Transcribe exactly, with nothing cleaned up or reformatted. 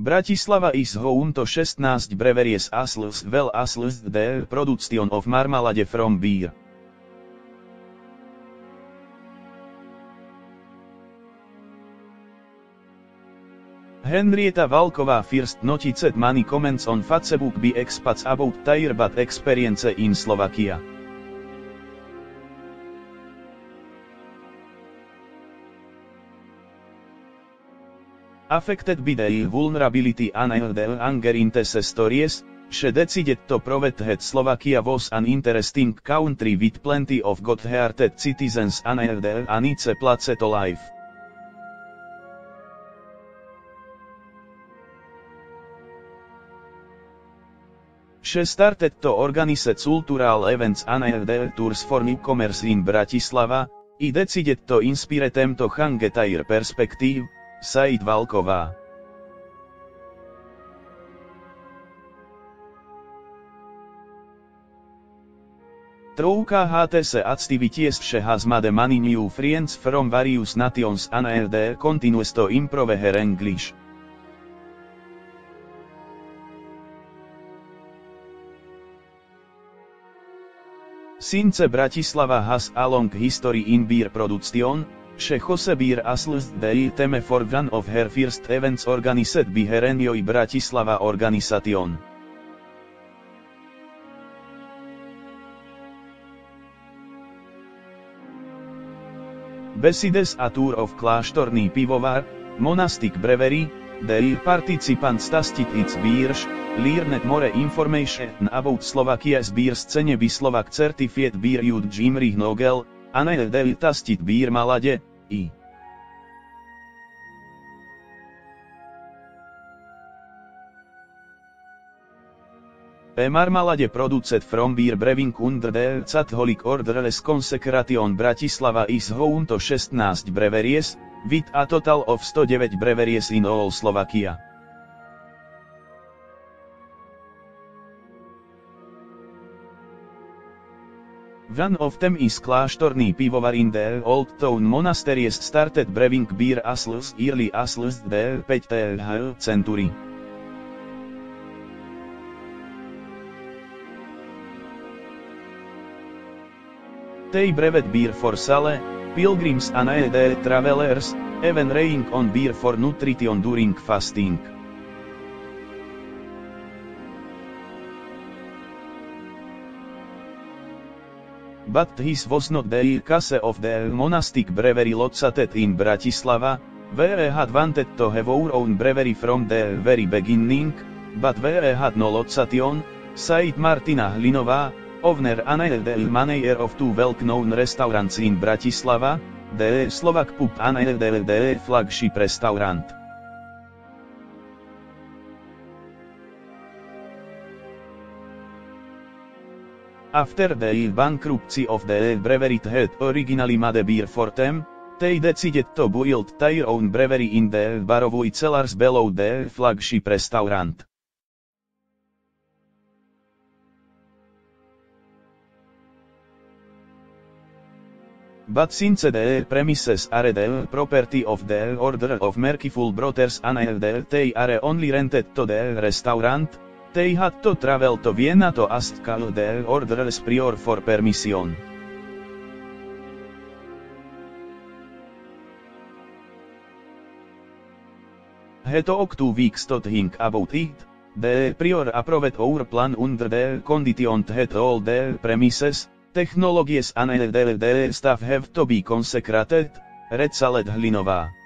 Bratislava is home to sixteen breweries as well as the production of marmalade from beer. Henrietta Valková first noticed many comments on Facebook by expats about their bad experience in Slovakia. Affected by the vulnerability and the anger in these stories, she decided to prove that Slovakia was an interesting country with plenty of good-hearted citizens and its place to live. She started to organize cultural events and tours for newcomers in Bratislava, I decided to inspire them to hang their perspective, said Valková. Through H T C activities she has made many new friends from various nations and continues to improve her English. Since Bratislava has a long history in beer production, she has beer as the theme for one of her first events organized by her Enjoy Bratislava organization. Besides a tour of Kláštorný Pivovar, Monastic Brewery, the participants tasted its beers, learned more information about Slovakia's beer scene by Slovak certified beer judge Imrich Nógell, and they tasted beermalade, I. A marmalade produced from beer brewing under the Catholic Order's consecration Bratislava is home to sixteen breweries, with a total of one hundred nine breweries in all Slovakia. One of them is Kláštorný Pivovar in the Old Town Monasteries started brewing beer as early as the fifteenth century. They brewed beer for sale, pilgrims and the travelers, even relying on beer for nutrition during fasting. But this was not the case of the Monastic Brewery located in Bratislava. We had wanted to have our own brewery from the very beginning, but we had no location, said Martina Hlinová, owner and the manager of two well-known restaurants in Bratislava, the Slovak Pub and the flagship restaurant. After the bankruptcy of the brewery that had originally made beer for them, they decided to build their own brewery in the Barovoj cellars below the flagship restaurant. But since the premises are the property of the Order of Merciful Brothers and they are only rented to the restaurant, they had to travel to Vienna to ask the Order's prior for permission. He took two weeks to think about it. The prior approved our plan under the condition that all the premises, technologies and the staff have to be consecrated, read Hlinová.